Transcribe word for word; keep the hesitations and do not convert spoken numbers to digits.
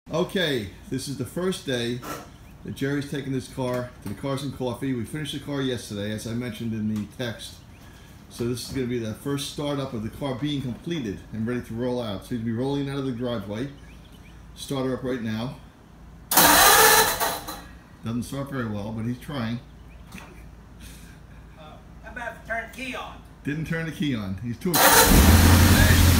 Okay, this is the first day that Jerry's taking this car to the Cars and Coffee. We finished the car yesterday, as I mentioned in the text. So this is going to be the first startup of the car being completed and ready to roll out. So he's going to be rolling out of the driveway. Start her up right now. Doesn't start very well, but he's trying. Uh, how about if I turn the key on? Didn't turn the key on. He's too excited.